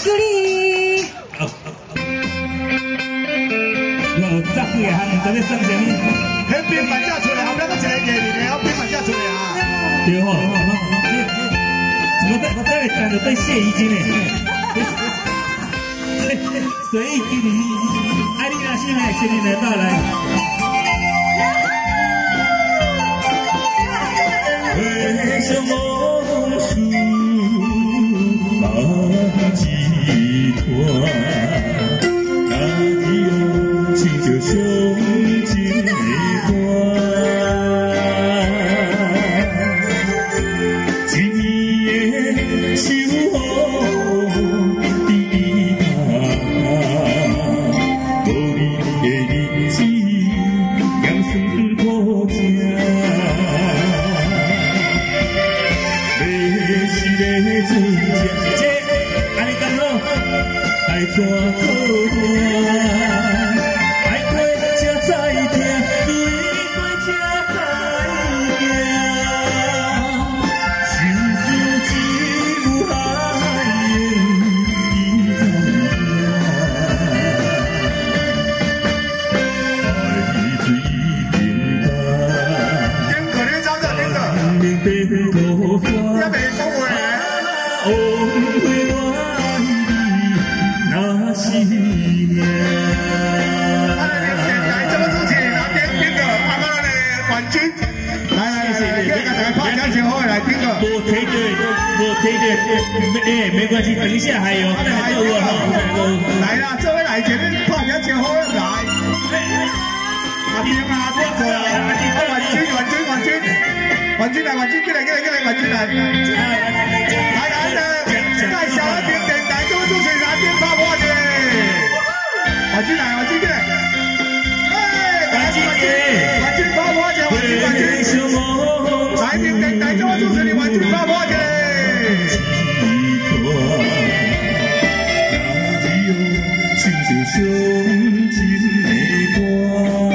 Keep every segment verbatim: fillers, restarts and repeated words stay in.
你。六十几个汉人在咧送什么？ 迄兵马架出来，后边个一个艺人，后兵马架出来啊！ 对吼，怎么在我在讲着对谢怡金呢？所以今年爱丽娜现在新年的到来。 为什么是梦寄托？那有亲像上情的歌，今年的秋风滴答，无你的日子咸酸苦涩。 是个自家姐，安尼刚好，爱怎可断？爱过才知听，水过才知行。心事只有海烟已在海水平淡。 丁哥，你找着丁哥。 明白多酸。 红梅我爱你，那是命。 来来来，这个主持人啊，丁丁哥，阿妈的冠军，来来来来，给大家拍张照好，来丁哥。 我推对，我推对，哎，没关系，等一下还有，还有我哈。 来啦，这位来前面拍张照好来。阿丁啊，阿丁过来，阿冠军，冠军，冠军，冠军来，冠军，进来，进来，进来，冠军来。来来来。 在小儿平电台，各位主持人阿丁发我的，我进来，我进来，哎，冠军姐，冠军发我的，冠军冠军，来平电台，各位主持人冠军发我的。亲像上情的歌，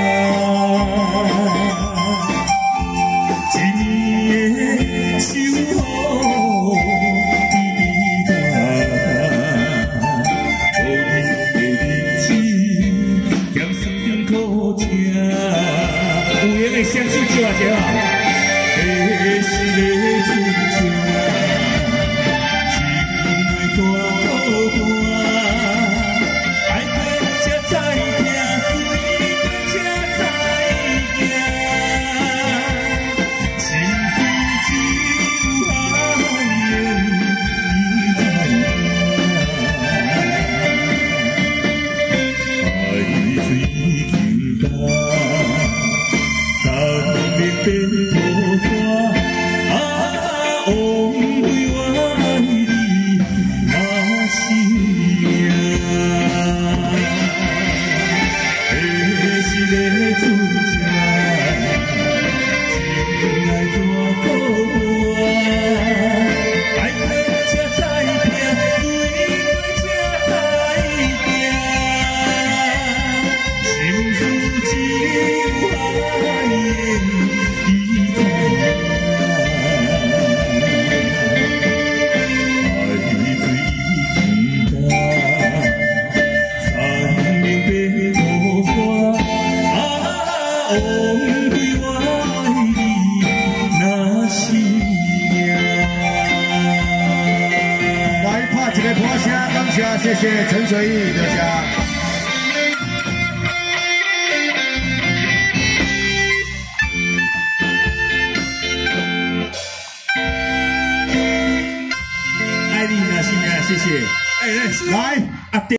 今年的秋风。 相思就啊就啊，这是个真情，心内多苦寒，爱过才知听，醉过才知行，心事只有海烟已在海水平淡。 白头发，啊，枉费我爱你那是命。这是个自家，情爱多苦寒，爱过才知听，醉过才知行，心事只有海烟。 谢谢陈水义留下。 艾丽娜新娘，谢谢。哎，来。